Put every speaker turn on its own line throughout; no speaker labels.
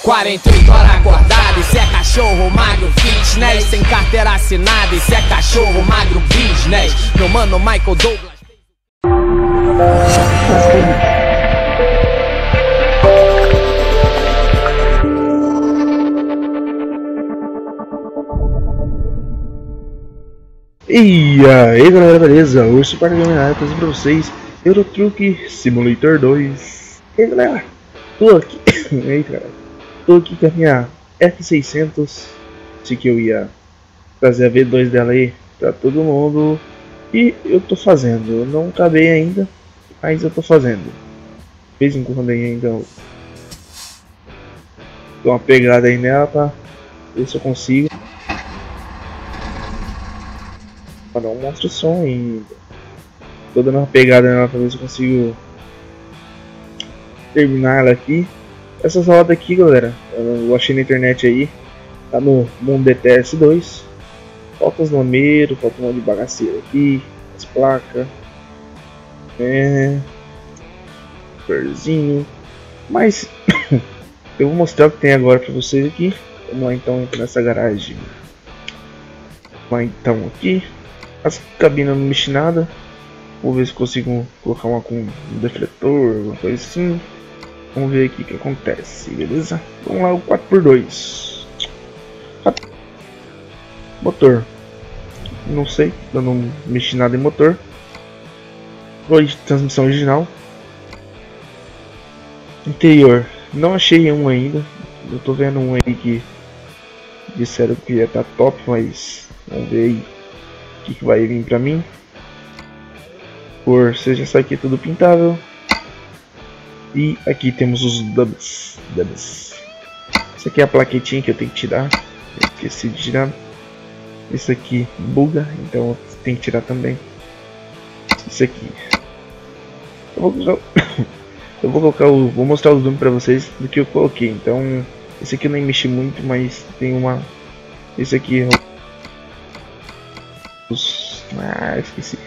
48 horas acordado, isso é cachorro magro fitness. Sem carteira assinada, isso é cachorro magro business. Meu mano Michael Douglas.
E aí galera, beleza? Urso para Gamer trazendo pra vocês Euro Truck Simulator 2. E aí galera, tô aqui. Eita galera, tô aqui com a minha F600. Disse que eu ia trazer a V2 dela aí pra todo mundo. E eu tô fazendo, eu não acabei ainda, mas eu tô fazendo. De vez em quando aí ainda eu dou uma pegada aí nela pra ver se eu consigo. Não mostra o som ainda. Tô dando uma pegada nela pra ver se eu consigo terminar ela aqui. Essas rodas aqui, galera, eu achei na internet aí. Tá no Mundo DTS 2. Falta os lameiros, falta um monte de bagaceiro aqui. As placas. Perzinho. Mas eu vou mostrar o que tem agora pra vocês aqui. Vamos lá então, entrar nessa garagem. Vamos lá então aqui. As cabinas não mexem nada. Vou ver se consigo colocar uma com um defletor, alguma coisa assim. Vamos ver aqui o que acontece, beleza? Vamos lá, o 4x2. Motor. Não sei, eu não mexi nada em motor. Oi, transmissão original. Interior. Não achei um ainda. Eu tô vendo um aí que disseram que ia estar top, mas vamos ver aí o que vai vir pra mim. Por seja isso aqui tudo pintável. E aqui temos os dubs. Isso aqui é a plaquetinha que eu tenho que tirar. Eu esqueci de tirar. Isso aqui buga, então tem que tirar também. Isso aqui. Eu vou colocar vou mostrar os dubs pra vocês do que eu coloquei. Então, esse aqui eu nem mexi muito, mas tem uma. Esse aqui. Esqueci.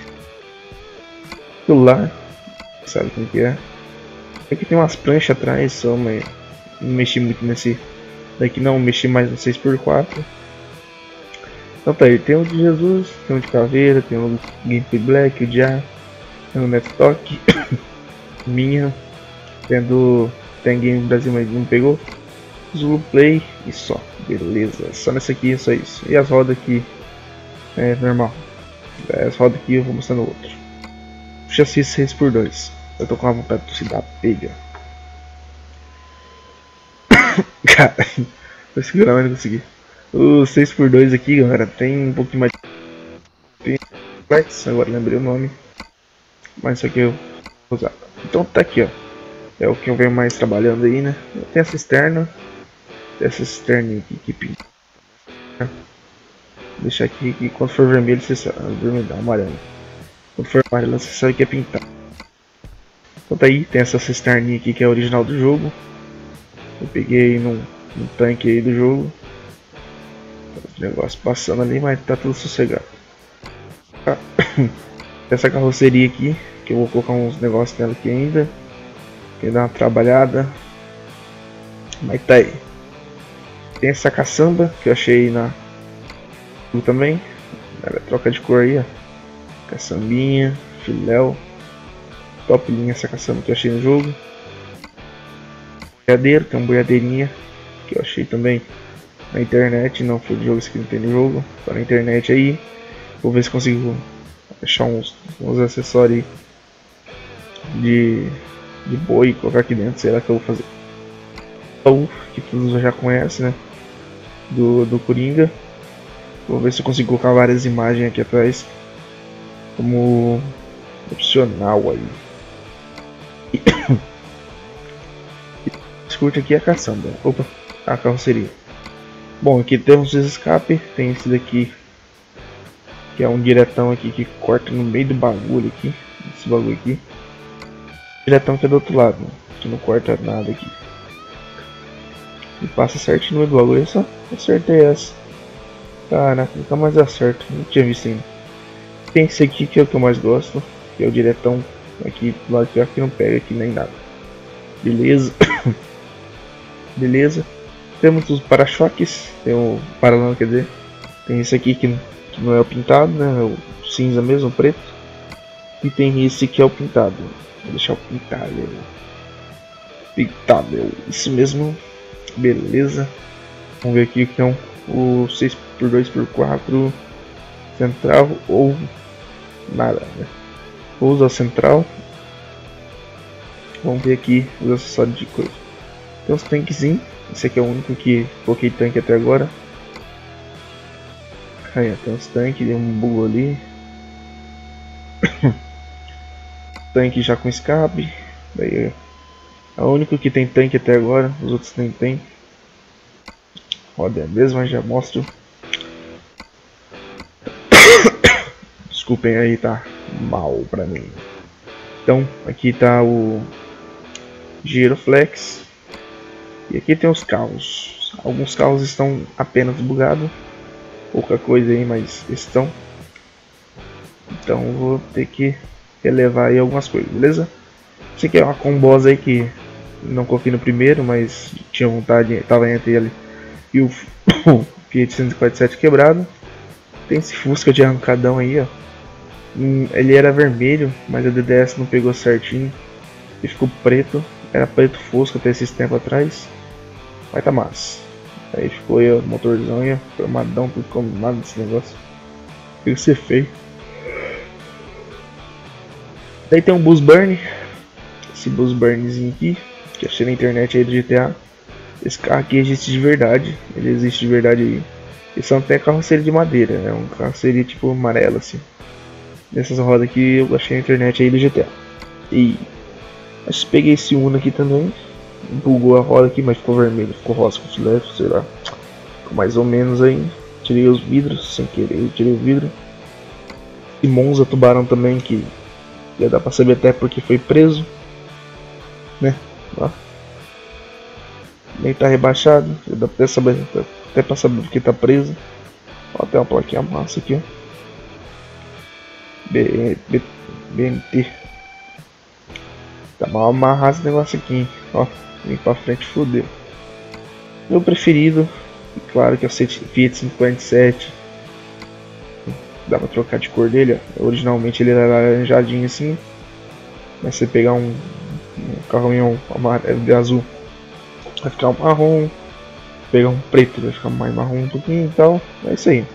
Lá, sabe como que é? Aqui tem umas pranchas atrás só, mas não mexi muito nesse daqui, não mexi mais no 6x4. Então tá aí, tem o de Jesus, tem o de Caveira, tem o Gameplay Black, o de A, tem o Netstock, minha, tem Game Brasil, mas não pegou, Zulu Play e só, beleza, só nessa aqui, só isso. E as rodas aqui é normal, as rodas aqui eu vou mostrar no outro. Chassi 6x2. Eu tô com a vontade de dar pega. Cara, vou segurar, mas não consegui. O 6x2 aqui, galera, tem um pouquinho mais de flex, agora lembrei o nome. Mas isso aqui eu vou usar. Então tá aqui, ó. É o que eu venho mais trabalhando aí, né? Tem essa cisterna. Tem essa cisterna aqui que pinta. Vou deixar aqui que quando for vermelho, você sabe. Vermelho, amarelo. Quando for amarelo, você sabe que é pintar. Então tá aí, tem essa cisterninha aqui que é a original do jogo. Eu peguei num tanque aí do jogo. Os negócios passando ali, mas tá tudo sossegado. Essa carroceria aqui, que eu vou colocar uns negócios nela aqui ainda. Tem que dar uma trabalhada. Mas tá aí. Tem essa caçamba que eu achei na também. Ela troca de cor aí, ó. Caçambinha, filéu. Top linha essa caçamba que eu achei no jogo. Boiadeiro, tem uma boiadeirinha que eu achei também na internet. Não foi de jogo, isso aqui não tem no jogo. Tá na internet aí. Vou ver se consigo achar uns acessórios de boi e colocar aqui dentro. Será que eu vou fazer? Então, que todos já conhecem, né? Do Coringa. Vou ver se eu consigo colocar várias imagens aqui atrás como opcional aí. Escute aqui a caçamba. Opa, a carroceria. Bom, aqui temos os escape. Tem esse daqui que é um diretão aqui que corta no meio do bagulho aqui. Esse bagulho aqui. Diretão que é do outro lado, né? Que não corta nada aqui. E passa certinho no meio do bagulho. Eu só acertei essa. Caraca, nunca mais acerto. Não tinha visto ainda. Tem esse aqui que é o que eu mais gosto. Que é o diretão aqui do lado de cá que não pega aqui nem nada. Beleza. Beleza. Temos os para-choques, tem o paralama, quer dizer, tem esse aqui que não é o pintado, né, é o cinza mesmo, o preto, e tem esse que é o pintado. Vou deixar o pintado, isso mesmo, beleza. Vamos ver aqui o que é o 6x2x4 central ou nada, né? Vou usar central. Vamos ver aqui os acessórios de coisa. Tem uns tanquezinhos. Esse aqui é o único que coloquei tanque até agora. Aí, tem uns tanques, tem um bug ali. Tanque já com escape. Daí é o único que tem tanque até agora. Os outros nem tem. Roda é a mesma, já mostro. Desculpem aí, tá mal pra mim. Então, aqui tá o Giroflex. E aqui tem os carros. Alguns carros estão apenas bugados. Pouca coisa aí, mas estão. Então vou ter que relevar aí algumas coisas, beleza? Esse aqui é uma combosa aí que não coloquei no primeiro, mas tinha vontade, tava entre ele e o Fiat 147 quebrado. Tem esse Fusca de arrancadão aí, ó. Ele era vermelho, mas a DDS não pegou certinho e ficou preto. Era preto Fusca até esses tempos atrás. Mas tá massa. Aí ficou aí o motorzão aí, formadão, tudo combinado desse negócio. Tem que ser feio. Daí tem um Bus Burn. Esse Bus Burnzinho aqui, que achei na internet aí do GTA. Esse carro aqui existe de verdade. Ele existe de verdade aí. Esse não tem carroceria de madeira, é um carroceria tipo amarelo assim. Dessas rodas aqui eu achei na internet aí do GTA. E acho que peguei esse Uno aqui também. Bugou a roda aqui, mas ficou vermelho, ficou rosa com filé, sei lá. Ficou mais ou menos aí. Tirei os vidros sem querer, tirei o vidro. E Monza Tubarão também, que já dá pra saber até porque foi preso, né? Ó. Nem tá rebaixado, já dá pra saber, até pra saber porque tá preso. Ó, tem uma plaquinha massa aqui, ó. BNT. Tá mal amarrado esse negócio aqui, hein? Ó, vem pra frente, fodeu. Meu preferido, claro que é o Fiat 147. Dá pra trocar de cor dele, ó. Originalmente ele era laranjadinho assim, mas se você pegar um carrinho amarelo de azul, vai ficar um marrom. Pegar um preto, vai ficar mais marrom um pouquinho e tal. É isso aí.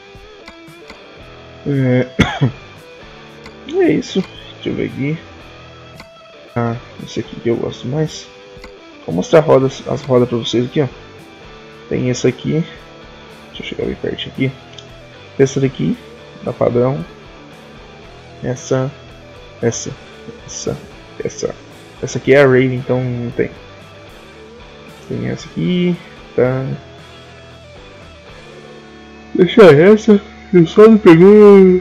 É isso. Deixa eu ver aqui. Ah, esse aqui que eu gosto mais. Vou mostrar as rodas pra vocês aqui, ó. Tem essa aqui. Deixa eu chegar bem perto aqui. Essa daqui, da padrão. Essa aqui é a Raven, então não tem. Tem essa aqui, tá? Deixa essa. Eu só não pegou.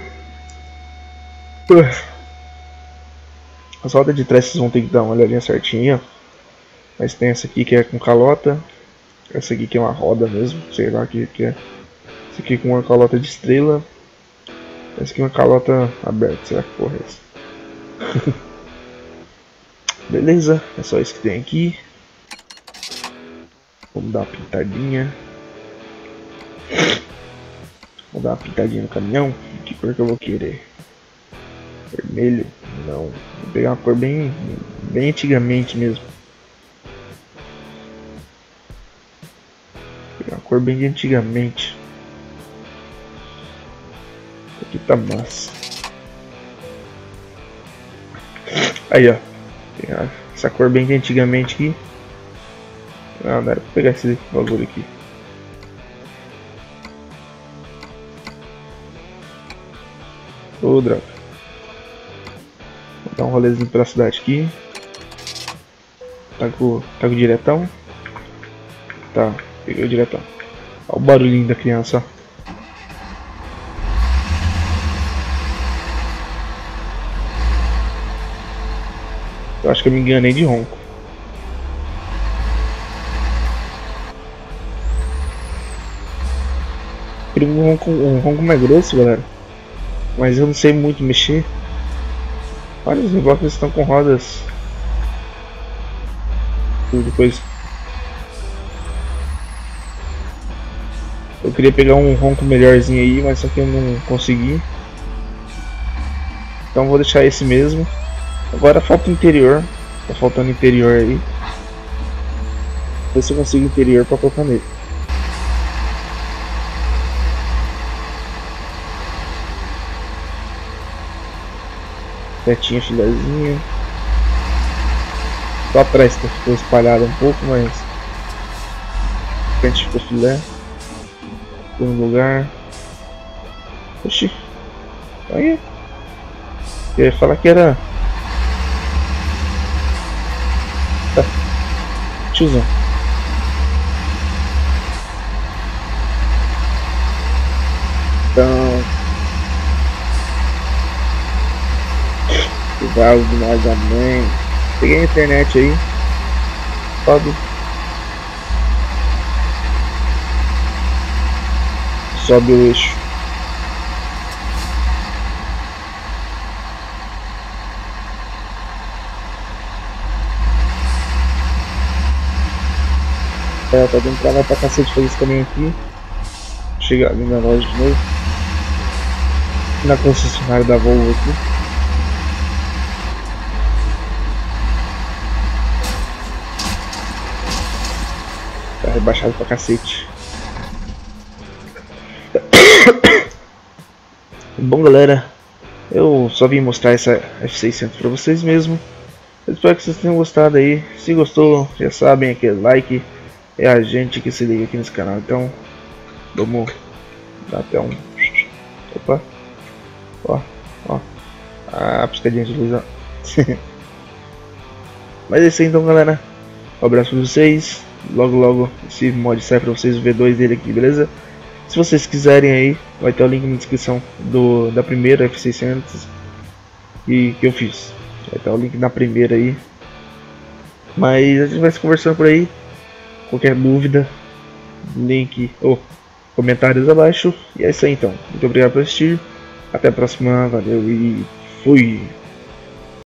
As rodas de trás vocês vão ter que dar uma olhadinha certinha. Mas tem essa aqui que é com calota. Essa aqui que é uma roda mesmo. Sei lá o que é. Essa aqui com uma calota de estrela. Essa aqui é uma calota aberta. Será que porra é essa? Beleza, é só isso que tem aqui. Vamos dar uma pintadinha. Vou dar uma pintadinha no caminhão. Que cor que eu vou querer? Vermelho? Não. Vou pegar uma cor bem antigamente mesmo. Vou pegar uma cor bem de antigamente. Aqui tá massa. Aí, ó. Tem essa cor bem de antigamente aqui. Ah, não era pra pegar esse bagulho aqui. Ô, droga. Vou dar um rolezinho pela cidade aqui. Tá com o diretão. Tá, peguei o diretão. Olha o barulhinho da criança, ó. Eu acho que eu me enganei de ronco. Um ronco mais grosso, galera. Mas eu não sei muito mexer. Olha, os negócios estão com rodas. Depois. Eu queria pegar um ronco melhorzinho aí, mas só que eu não consegui. Então vou deixar esse mesmo. Agora falta o interior. Tá faltando interior aí. Ver se eu consigo interior pra colocar nele. Petinha, filezinho. Só atrás que ficou espalhado um pouco, mas frente ficou filé. Ficou no lugar. Oxi. Aí. Eu ia falar que era. Tá. Tiozão. Então. Cuidado demais da mãe. Peguei a internet aí. Sobe. Sobe o eixo. É, tá dando trabalho pra cacete fazer esse caminho aqui. Chegar ali na loja de novo. Na concessionária da Volvo aqui. Tá rebaixado pra cacete. Bom, galera, eu só vim mostrar essa F600 pra vocês mesmo. Eu espero que vocês tenham gostado aí. Se gostou, já sabem, aquele like. É a gente que se liga aqui nesse canal. Então, vamos dar até um... Opa. Ó, ó. Ah, piscadinha de luz, ó. Mas é isso aí então, galera. Um abraço pra vocês. Logo, logo esse mod sai pra vocês, o V2 dele aqui, beleza? Se vocês quiserem aí, vai ter o link na descrição da primeira F600 que eu fiz. Vai ter o link na primeira aí. Mas a gente vai se conversando por aí. Qualquer dúvida, link ou comentários abaixo. E é isso aí então. Muito obrigado por assistir. Até a próxima. Valeu e fui!